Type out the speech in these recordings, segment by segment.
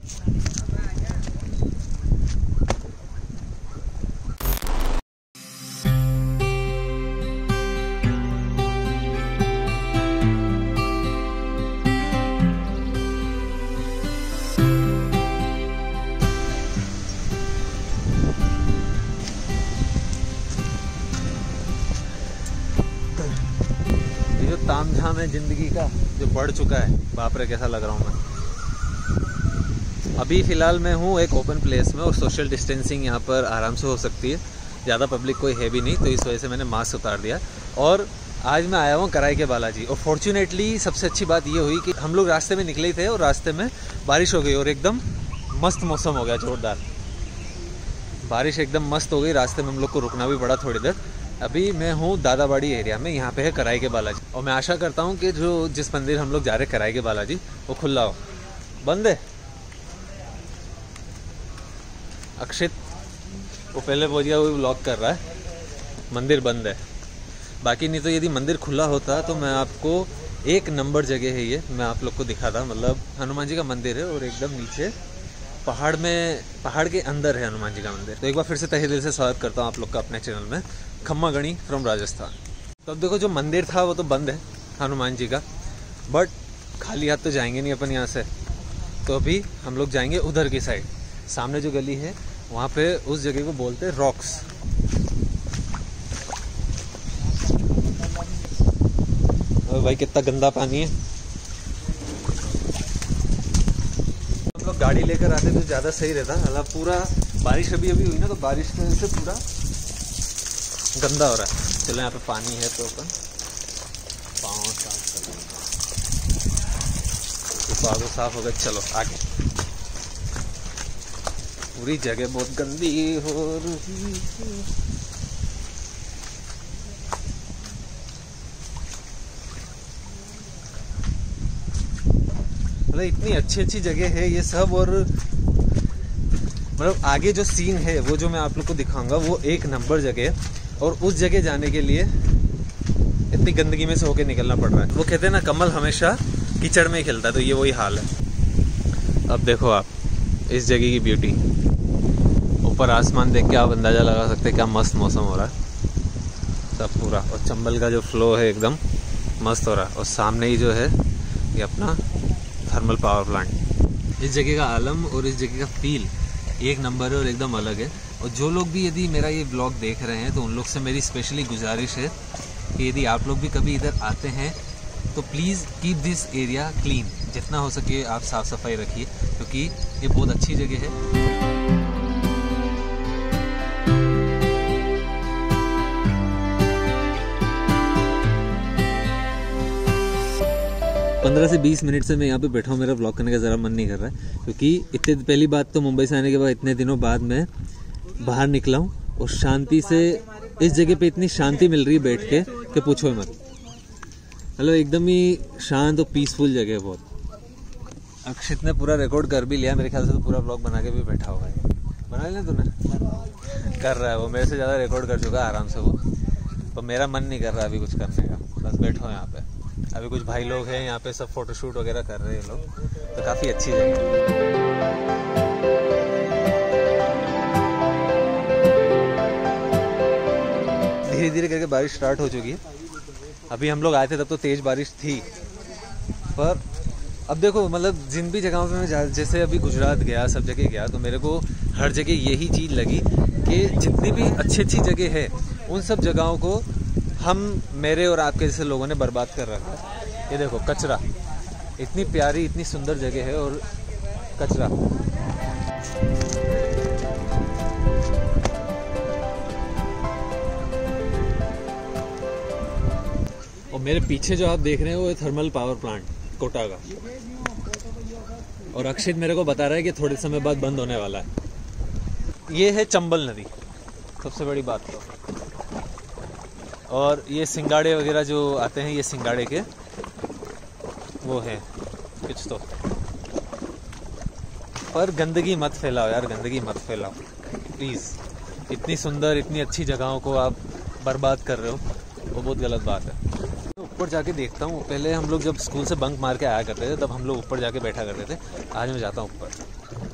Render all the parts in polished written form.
तामझाम है जिंदगी का जो बढ़ चुका है, बाप रे कैसा लग रहा हूँ मैं। अभी फ़िलहाल मैं हूँ एक ओपन प्लेस में और सोशल डिस्टेंसिंग यहाँ पर आराम से हो सकती है, ज़्यादा पब्लिक कोई है भी नहीं, तो इस वजह से मैंने मास्क उतार दिया। और आज मैं आया हूँ कराई के बालाजी, और फॉर्चुनेटली सबसे अच्छी बात ये हुई कि हम लोग रास्ते में निकले थे और रास्ते में बारिश हो गई और एकदम मस्त मौसम हो गया, जोरदार बारिश एकदम मस्त हो गई। रास्ते में हम लोग को रुकना भी पड़ा थोड़ी देर। अभी मैं हूँ दादाबाड़ी एरिया में, यहाँ पे है कराई के बालाजी, और मैं आशा करता हूँ कि जिस मंदिर हम लोग जा रहे हैं कराई के बालाजी वो खुला हो। बंद है अक्षित, वो पहले पहुँच गया, वो ब्लॉक कर रहा है, मंदिर बंद है। बाकी नहीं तो यदि मंदिर खुला होता तो मैं आपको एक नंबर जगह है ये, मैं आप लोग को दिखाता। मतलब हनुमान जी का मंदिर है और एकदम नीचे पहाड़ के अंदर है हनुमान जी का मंदिर। तो एक बार फिर से तहे दिल से स्वागत करता हूँ आप लोग का अपने चैनल में, खम्मा गणी फ्रॉम राजस्थान। तो अब देखो जो मंदिर था वो तो बंद है हनुमान जी का, बट खाली हाथ तो जाएंगे नहीं अपन यहाँ से। तो अभी हम लोग जाएंगे उधर की साइड, सामने जो गली है वहाँ पे, उस जगह को बोलते हैं रॉक्स। और भाई कितना गंदा पानी है। हम लोग गाड़ी लेकर आते तो ज़्यादा सही रहता, हालांकि पूरा बारिश अभी हुई ना, तो बारिश की वजह से पूरा गंदा हो रहा है। चलो यहाँ पे पानी है तो अपन पाँव साफ कर लेंगे, पाँव साफ हो गए। चलो आगे, पूरी जगह बहुत गंदी हो रही है। मतलब इतनी अच्छी अच्छी जगह है ये सब, और मतलब आगे जो सीन है वो जो मैं आप लोग को दिखाऊंगा वो एक नंबर जगह है। और उस जगह जाने के लिए इतनी गंदगी में से होके निकलना पड़ रहा है। वो कहते हैं ना कमल हमेशा कीचड़ में ही खिलता है, तो ये वही हाल है। अब देखो आप इस जगह की ब्यूटी, ऊपर आसमान देख के आप अंदाज़ा लगा सकते हैं क्या मस्त मौसम हो रहा है सब पूरा, और चंबल का जो फ्लो है एकदम मस्त हो रहा है। और सामने ही जो है ये अपना थर्मल पावर प्लांट। इस जगह का आलम और इस जगह का फील एक नंबर है और एकदम अलग है। और जो लोग भी यदि मेरा ये ब्लॉग देख रहे हैं तो उन लोग से मेरी स्पेशली गुजारिश है कि यदि आप लोग भी कभी इधर आते हैं तो please keep this area clean, जितना हो सके आप साफ़ सफाई रखिए, क्योंकि ये बहुत अच्छी जगह है। 15 से 20 मिनट से मैं यहाँ पे बैठा हूँ, मेरा ब्लॉग करने का ज़रा मन नहीं कर रहा है, क्योंकि इतने पहली बात तो मुंबई से आने के बाद इतने दिनों बाद मैं बाहर निकला हूँ और शांति से इस जगह पे इतनी शांति मिल रही है बैठ के कि पूछो मत। मतलब एकदम ही शांत और पीसफुल जगह है बहुत। अक्षित ने पूरा रिकॉर्ड कर भी लिया मेरे ख्याल से, तो पूरा ब्लॉग बना के भी बैठा हुआ है। बना लिया तूने? कर रहा है वो, मेरे से ज़्यादा रिकॉर्ड कर चुका है आराम से वो। तो मेरा मन नहीं कर रहा अभी कुछ करने का, बस बैठो यहाँ पे। अभी कुछ भाई लोग हैं यहाँ पे, सब फोटोशूट वगैरह कर रहे हैं लोग, तो काफ़ी अच्छी जगह है। धीरे धीरे करके बारिश स्टार्ट हो चुकी है। अभी हम लोग आए थे तब तो तेज़ बारिश थी, पर अब देखो मतलब जिन भी जगहों पे मैं जैसे अभी गुजरात गया, सब जगह गया, तो मेरे को हर जगह यही चीज़ लगी कि जितनी भी अच्छी अच्छी जगह है उन सब जगहों को हम, मेरे और आपके जैसे लोगों ने बर्बाद कर रखा है। ये देखो कचरा, इतनी प्यारी इतनी सुंदर जगह है और कचरा। और मेरे पीछे जो आप देख रहे हैं वो है थर्मल पावर प्लांट कोटा का, और अक्षित मेरे को बता रहा है कि थोड़े समय बाद बंद होने वाला है। ये है चंबल नदी, सबसे बड़ी बात तो। और ये सिंगाड़े वगैरह जो आते हैं, ये सिंगाड़े के वो है कुछ तो। पर गंदगी मत फैलाओ यार, गंदगी मत फैलाओ प्लीज़। इतनी सुंदर इतनी अच्छी जगहों को आप बर्बाद कर रहे हो, वो बहुत गलत बात है। ऊपर जाके देखता हूँ, पहले हम लोग जब स्कूल से बंक मार के आया करते थे तब हम लोग ऊपर जाके बैठा करते थे, आज मैं जाता हूँ ऊपर।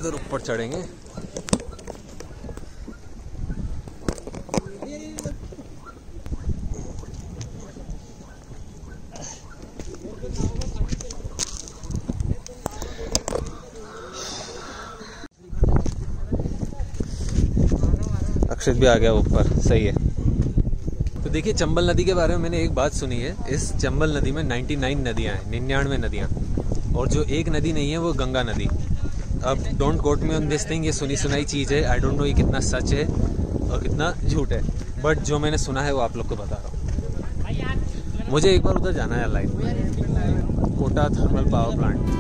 इधर ऊपर चढ़ेंगे। अक्षित भी आ गया ऊपर, सही है। तो देखिए चंबल नदी के बारे में मैंने एक बात सुनी है, इस चंबल नदी में 99 नदियाँ हैं, 99 नदियाँ, और जो एक नदी नहीं है वो गंगा नदी। अब don't quote me on this thing, ये सुनी सुनाई चीज़ है, आई डोंट नो ये कितना सच है और कितना झूठ है, बट जो मैंने सुना है वो आप लोग को बता रहा हूँ। मुझे एक बार उधर जाना है लाइव में, कोटा थर्मल पावर प्लांट।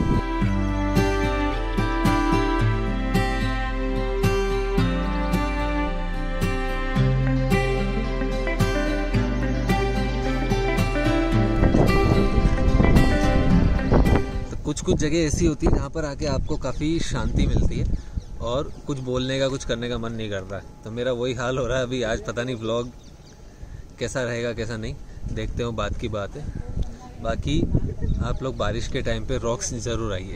कुछ जगह ऐसी होती है जहाँ पर आके आपको काफ़ी शांति मिलती है और कुछ बोलने का कुछ करने का मन नहीं करता है। तो मेरा वही हाल हो रहा है अभी। आज पता नहीं व्लॉग कैसा रहेगा कैसा नहीं, देखते हो, बात की बात है। बाकी आप लोग बारिश के टाइम पे रॉक्स ज़रूर आइए।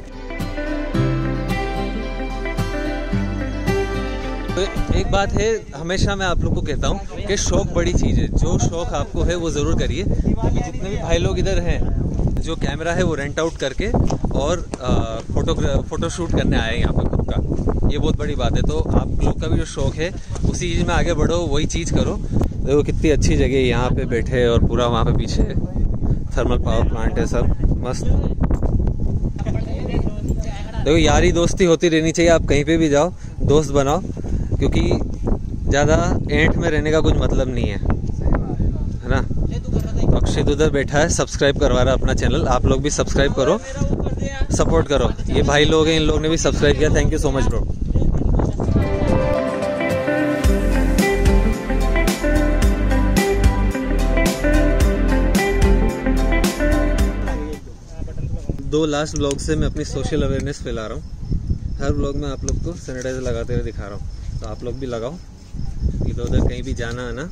तो एक बात है, हमेशा मैं आप लोग को कहता हूँ कि शौक बड़ी चीज़ है। जो शौक आपको है वो ज़रूर करिए, क्योंकि जितने भी भाई लोग इधर हैं जो कैमरा है वो रेंट आउट करके और फोटोशूट करने आए हैं यहाँ पे खुद का, ये बहुत बड़ी बात है। तो आप लोग का भी जो शौक है उसी चीज़ में आगे बढ़ो, वही चीज़ करो। देखो कितनी अच्छी जगह है, यहाँ पे बैठे और पूरा वहाँ पे पीछे थर्मल पावर प्लांट है, सब मस्त। देखो यारी दोस्ती होती रहनी चाहिए, आप कहीं पे भी जाओ दोस्त बनाओ, क्योंकि ज़्यादा एंट में रहने का कुछ मतलब नहीं है ना। तो अक्षित उधर बैठा है, सब्सक्राइब करवा रहा है अपना चैनल, आप लोग भी सब्सक्राइब करो, सपोर्ट करो। ये भाई लोग हैं, इन लोगों ने भी सब्सक्राइब किया, thank you so much bro. दो लास्ट व्लॉग से मैं अपनी सोशल अवेयरनेस फैला रहा हूँ। हर व्लॉग में आप लोग को सैनिटाइजर लगाते हुए दिखा रहा हूँ, तो आप लोग भी लगाओ। इधर उधर कहीं भी जाना आना,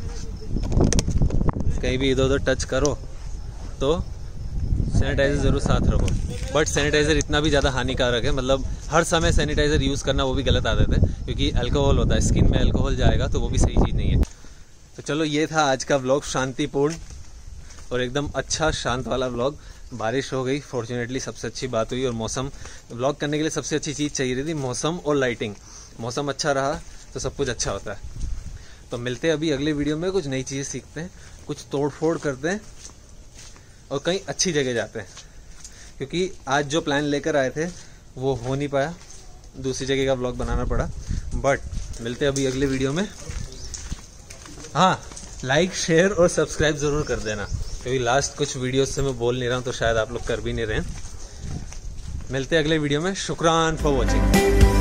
कहीं भी इधर उधर टच करो तो सैनिटाइज़र ज़रूर साथ रखो। बट सैनिटाइज़र इतना भी ज़्यादा हानिकारक है, मतलब हर समय सैनिटाइज़र यूज़ करना वो भी गलत आदत है, क्योंकि अल्कोहल होता है, स्किन में अल्कोहल जाएगा तो वो भी सही चीज़ नहीं है। तो चलो ये था आज का व्लॉग, शांतिपूर्ण और एकदम अच्छा शांत वाला व्लॉग। बारिश हो गई फॉर्चुनेटली, सबसे अच्छी बात हुई। और मौसम, व्लॉग करने के लिए सबसे अच्छी चीज़ चाहिए रही थी मौसम और लाइटिंग। मौसम अच्छा रहा तो सब कुछ अच्छा होता है। तो मिलते हैं अभी अगले वीडियो में, कुछ नई चीज़ें सीखते हैं, कुछ तोड़ फोड़ करते हैं और कहीं अच्छी जगह जाते हैं, क्योंकि आज जो प्लान लेकर आए थे वो हो नहीं पाया, दूसरी जगह का व्लॉग बनाना पड़ा। बट मिलते हैं अभी अगले वीडियो में। हाँ, लाइक शेयर और सब्सक्राइब ज़रूर कर देना, क्योंकि लास्ट कुछ वीडियोस से मैं बोल नहीं रहा हूँ तो शायद आप लोग कर भी नहीं रहे हैं। मिलते हैं अगले वीडियो में। शुक्रान फॉर वॉचिंग।